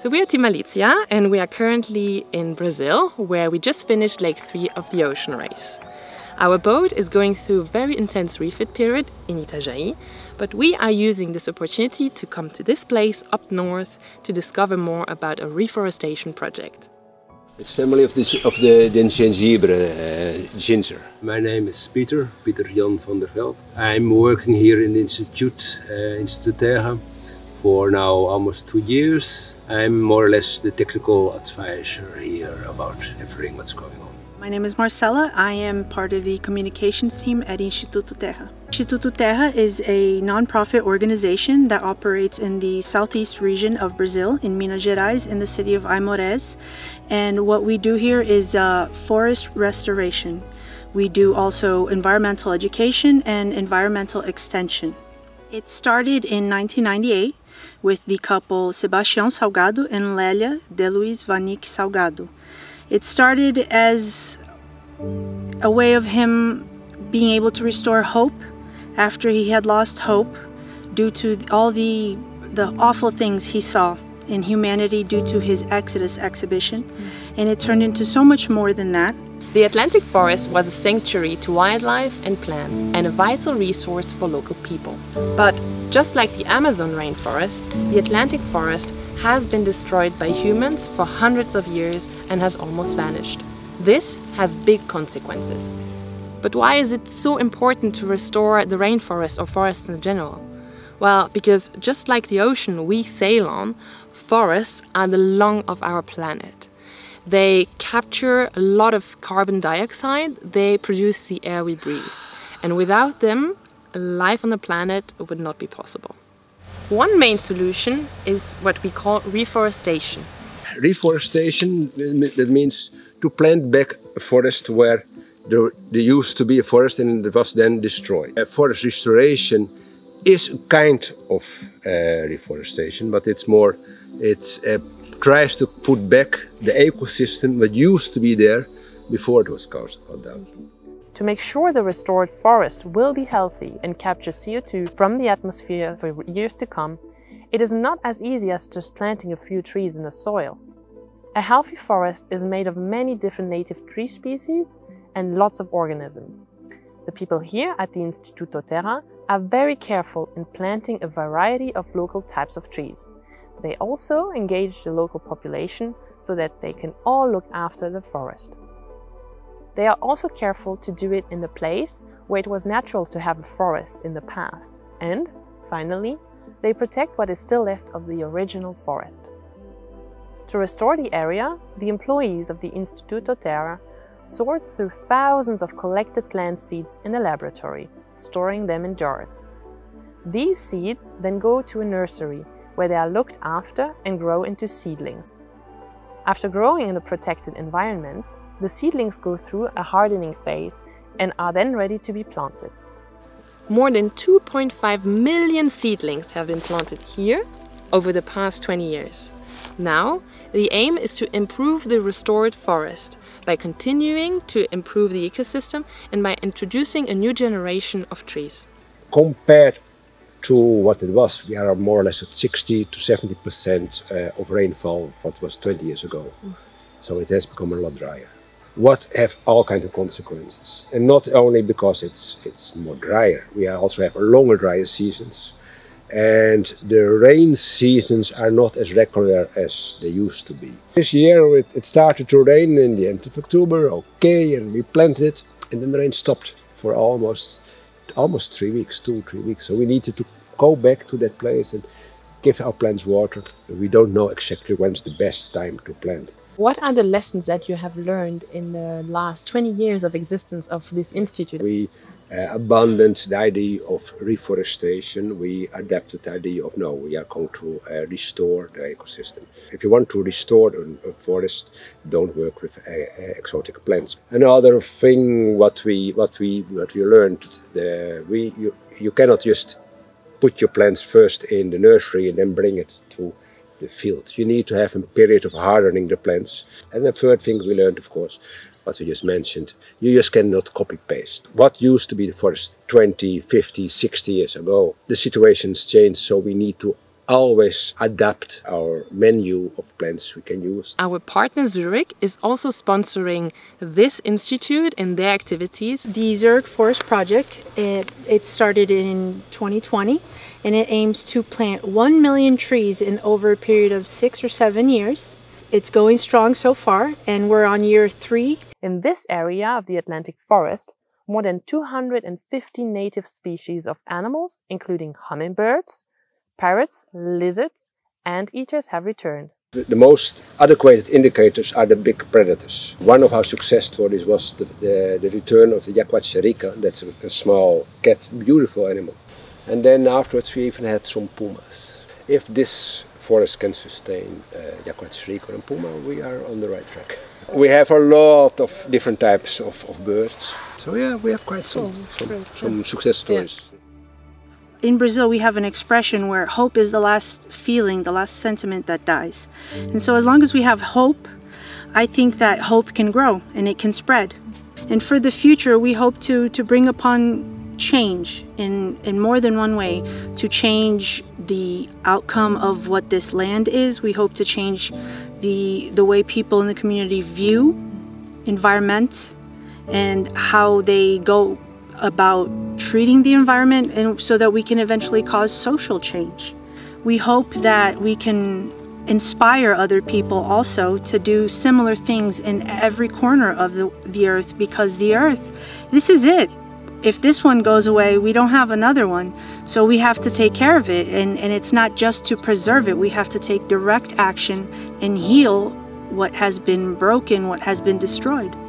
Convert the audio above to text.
So we are Team Malizia and we are currently in Brazil, where we just finished Leg 3 of the ocean race. Our boat is going through a very intense refit period in Itajaí, but we are using this opportunity to come to this place up north to discover more about a reforestation project. It's family of the gingebre, ginger. My name is Peter Jan van der Veld. I'm working here in the Instituto Terra for now almost 2 years. I'm more or less the technical advisor here about everything that's going on. My name is Marcella. I am part of the communications team at Instituto Terra. Instituto Terra is a non-profit organization that operates in the southeast region of Brazil, in Minas Gerais, in the city of Aimorés. And what we do here is forest restoration. We do also environmental education and environmental extension. It started in 1998 with the couple Sebastião Salgado and Lélia de Luiz Vanik Salgado. It started as a way of him being able to restore hope after he had lost hope due to all the awful things he saw in humanity due to his Exodus exhibition. And it turned into so much more than that. The Atlantic forest was a sanctuary to wildlife and plants and a vital resource for local people. But just like the Amazon rainforest, the Atlantic forest has been destroyed by humans for hundreds of years and has almost vanished. This has big consequences. But why is it so important to restore the rainforest or forests in general? Well, because just like the ocean we sail on, forests are the lung of our planet. They capture a lot of carbon dioxide, they produce the air we breathe. And without them, life on the planet would not be possible. One main solution is what we call reforestation. Reforestation, that means to plant back a forest where there used to be a forest and it was then destroyed. Forest restoration is a kind of reforestation, but it tries to put back the ecosystem that used to be there before it was cut down. To make sure the restored forest will be healthy and capture CO2 from the atmosphere for years to come, it is not as easy as just planting a few trees in the soil. A healthy forest is made of many different native tree species and lots of organisms. The people here at the Instituto Terra are very careful in planting a variety of local types of trees. They also engage the local population so that they can all look after the forest. They are also careful to do it in the place where it was natural to have a forest in the past. And, finally, they protect what is still left of the original forest. To restore the area, the employees of the Instituto Terra sort through thousands of collected plant seeds in a laboratory, storing them in jars. These seeds then go to a nursery, where they are looked after and grow into seedlings. After growing in a protected environment, the seedlings go through a hardening phase and are then ready to be planted. More than 2.5 million seedlings have been planted here over the past 20 years. Now, the aim is to improve the restored forest by continuing to improve the ecosystem and by introducing a new generation of trees. Compared to what it was, we are more or less at 60 to 70% of rainfall what was 20 years ago. So it has become a lot drier. What have all kinds of consequences. And not only because it's more drier, we also have longer drier seasons. And the rain seasons are not as regular as they used to be. This year it started to rain in the end of October, okay, and we planted it, and then the rain stopped for almost 3 weeks, 2-3 weeks. So we needed to go back to that place and give our plants water. We don't know exactly when's the best time to plant. What are the lessons that you have learned in the last 20 years of existence of this institute? We abandoned the idea of reforestation. We adapted the idea of no, we are going to restore the ecosystem. If you want to restore a forest, don't work with exotic plants. Another thing what we learned, you cannot just put your plants first in the nursery and then bring it to the field. You need to have a period of hardening the plants. And the third thing we learned, of course, what we just mentioned, you just cannot copy-paste. What used to be the forest 20, 50, 60 years ago, the situation's changed, so we need to always adapt our menu of plants we can use. Our partner Zurich is also sponsoring this institute in their activities. The Zurich Forest Project, it started in 2020 and it aims to plant 1 million trees in over a period of 6 or 7 years. It's going strong so far and we're on year 3. In this area of the Atlantic forest, more than 250 native species of animals, including hummingbirds, parrots, lizards, and anteaters have returned. The most adequate indicators are the big predators. One of our success stories was the return of the yaguacharica. That's a small cat, beautiful animal. And then afterwards we even had some pumas. If this forest can sustain yaguacharica and puma, we are on the right track. We have a lot of different types of birds. So yeah, we have quite some success stories. Yeah. In Brazil, we have an expression where hope is the last feeling, the last sentiment that dies. And so as long as we have hope, I think that hope can grow and it can spread. And for the future, we hope to bring upon change in more than one way, to change the outcome of what this land is. We hope to change the way people in the community view environment and how they go about treating the environment, and so that we can eventually cause social change. We hope that we can inspire other people also to do similar things in every corner of the earth, because the earth, this is it. If this one goes away, we don't have another one. So we have to take care of it, and it's not just to preserve it. We have to take direct action and heal what has been broken, what has been destroyed.